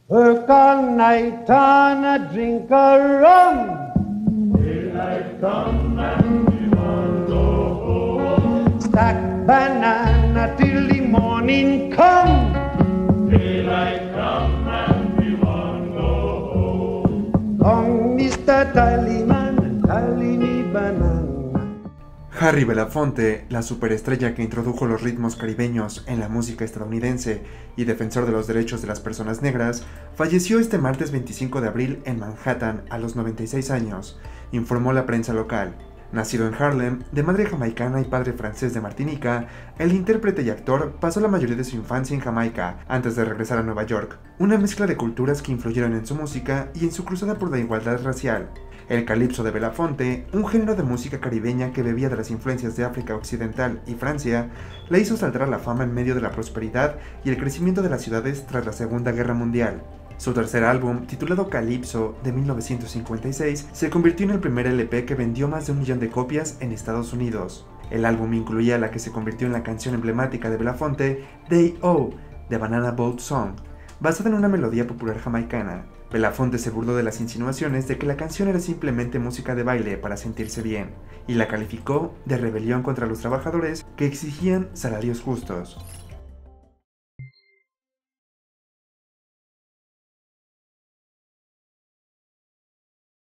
Work all night on a drink of rum. Daylight come and we want to go home. Stack banana till the morning come. Daylight come and we want to go home. Come, Mr. Tallyman, tally me banana. Harry Belafonte, la superestrella que introdujo los ritmos caribeños en la música estadounidense y defensor de los derechos de las personas negras, falleció este martes 25 de abril en Manhattan a los 96 años, informó la prensa local. Nacido en Harlem, de madre jamaicana y padre francés de Martinica, el intérprete y actor pasó la mayoría de su infancia en Jamaica antes de regresar a Nueva York, una mezcla de culturas que influyeron en su música y en su cruzada por la igualdad racial. El calipso de Belafonte, un género de música caribeña que bebía de las influencias de África Occidental y Francia, le hizo saltar a la fama en medio de la prosperidad y el crecimiento de las ciudades tras la Segunda Guerra Mundial. Su tercer álbum, titulado Calypso, de 1956, se convirtió en el primer LP que vendió más de 1 millón de copias en Estados Unidos. El álbum incluía la que se convirtió en la canción emblemática de Belafonte, Day-O, de Banana Boat Song, basada en una melodía popular jamaicana. Belafonte se burló de las insinuaciones de que la canción era simplemente música de baile para sentirse bien, y la calificó de rebelión contra los trabajadores que exigían salarios justos.